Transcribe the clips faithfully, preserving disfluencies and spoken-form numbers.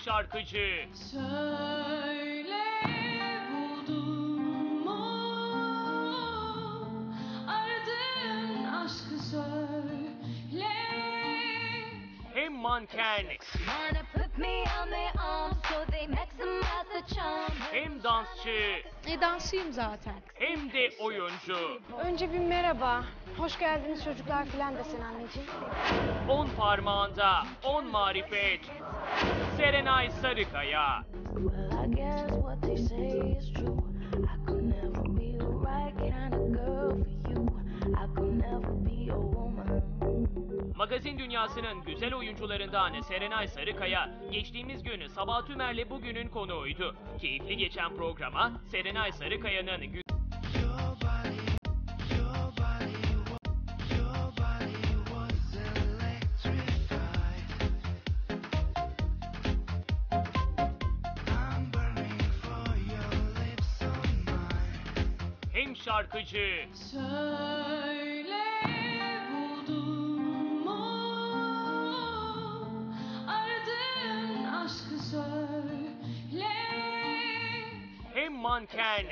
şarkıcı. Söyle buldun mu aradığın aşkı söyle. Hem manken, hem dansçı, E, dansçıyım zaten. hem de oyuncu. Önce bir merhaba, hoş geldiniz çocuklar filan desen anneciğim. On parmağında on marifet. Serenay Sarıkaya. Magazin dünyasının güzel oyuncularından Serenay Sarıkaya, geçtiğimiz gün Sabah Tümer'le bugünün konuğuydu. Keyifli geçen programa Serenay Sarıkaya'nın gü- hem şarkıcı, Söyle buldun mu aradığın aşkı söyle. hem manken,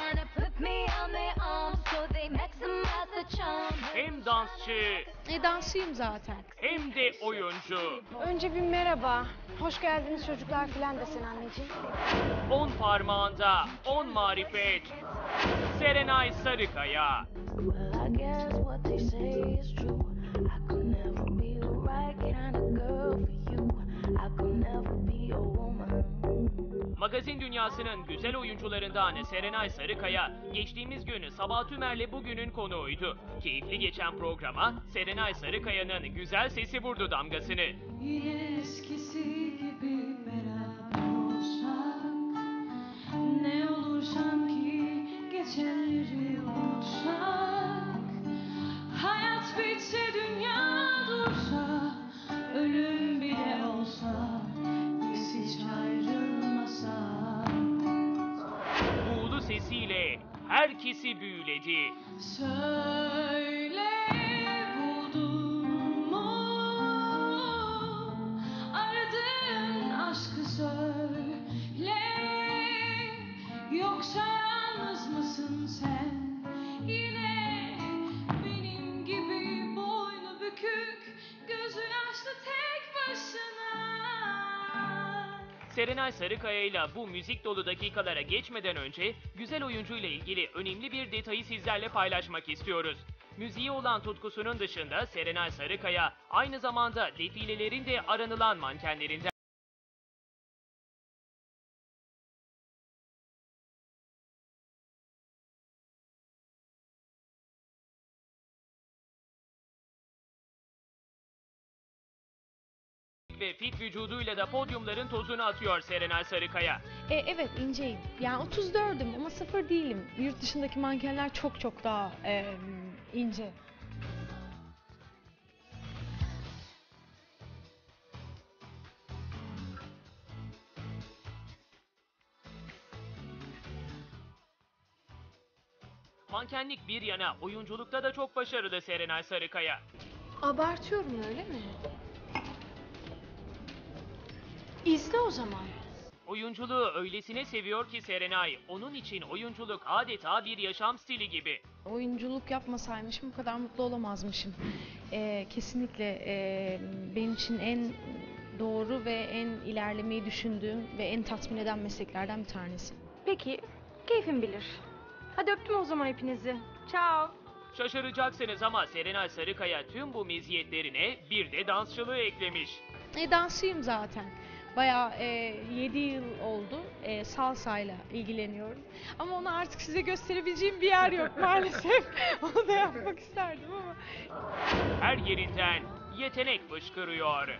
hem dansçı, E, dansçıyım zaten. hem de oyuncu. Önce bir merhaba, hoş geldiniz çocuklar filan desen anneciğim. On parmağında on marifet. Serenay Sarıkaya. Magazin dünyasının güzel oyuncularından Serenay Sarıkaya, geçtiğimiz gün Sabah Tümer'le bugünün konuğuydu. Keyifli geçen programa Serenay Sarıkaya'nın güzel sesi vurdu damgasını. Yine eskisi gibi beraber olsak, ne olur sanki geçenleri unutsak. Hayat bitse, dünya dursa, ölüm bile olsa, biz hiç ayrılmasak. Buğulu sesiyle herkesi büyüledi. Söyle buldun mu aradığın aşkı söyle. Yoksa yalnız mısın sen yine benim gibi boynu bükük, gözü yaşlı tek başına. Serenay Sarıkaya ile bu müzik dolu dakikalara geçmeden önce güzel oyuncu ile ilgili önemli bir detayı sizlerle paylaşmak istiyoruz. Müziğe olan tutkusunun dışında Serenay Sarıkaya aynı zamanda defilelerin de aranılan mankenlerinden. Ve fit vücuduyla da podyumların tozunu atıyor Serenay Sarıkaya. E, evet, inceyim. Yani otuz dördüm ama sıfır değilim. Yurt dışındaki mankenler çok çok daha e, ince. Mankenlik bir yana oyunculukta da çok başarılı Serenay Sarıkaya. Abartıyorum öyle mi? İzle o zaman. Oyunculuğu öylesine seviyor ki Serenay, onun için oyunculuk adeta bir yaşam stili gibi. Oyunculuk yapmasaymışım bu kadar mutlu olamazmışım. E, kesinlikle e, benim için en doğru ve en ilerlemeyi düşündüğüm ve en tatmin eden mesleklerden bir tanesi. Peki, keyfin bilir. Hadi öptüm o zaman hepinizi. Ciao. Şaşıracaksınız ama Serenay Sarıkaya tüm bu meziyetlerine bir de dansçılığı eklemiş. E, dansçıyım zaten. Bayağı e, yedi yıl oldu e, salsayla ilgileniyorum. Ama onu artık size gösterebileceğim bir yer yok maalesef. Onu da yapmak isterdim ama. Her yerinden yetenek fışkırıyor.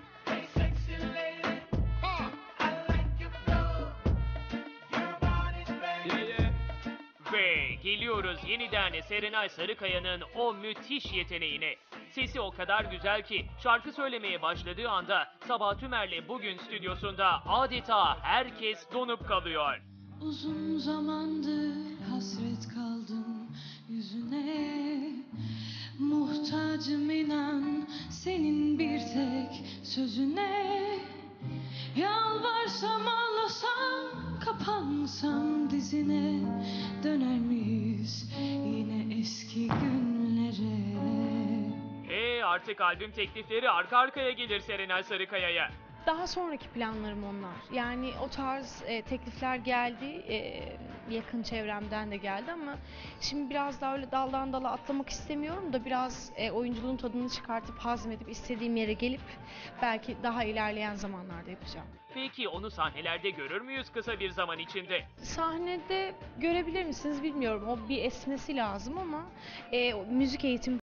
Ve geliyoruz yeniden Serenay Sarıkaya'nın o müthiş yeteneğine. Sesi o kadar güzel ki şarkı söylemeye başladığı anda Sabah Tümer'le bugün stüdyosunda adeta herkes donup kalıyor. Uzun zamandır hasret kaldım yüzüne, muhtacım inan senin bir tek sözüne. Yalvar Ağlasam ağlasam kapansam dizine, döner miyiz yine eski günlere? E artık albüm teklifleri arka arkaya gelir Serenay Sarıkaya'ya. Daha sonraki planlarım onlar. Yani o tarz e, teklifler geldi, e, yakın çevremden de geldi ama şimdi biraz daha öyle daldan dala atlamak istemiyorum da biraz e, oyunculuğun tadını çıkartıp hazmedip istediğim yere gelip belki daha ilerleyen zamanlarda yapacağım. Peki onu sahnelerde görür müyüz kısa bir zaman içinde? Sahnede görebilir misiniz bilmiyorum. O bir esmesi lazım ama e, müzik eğitimi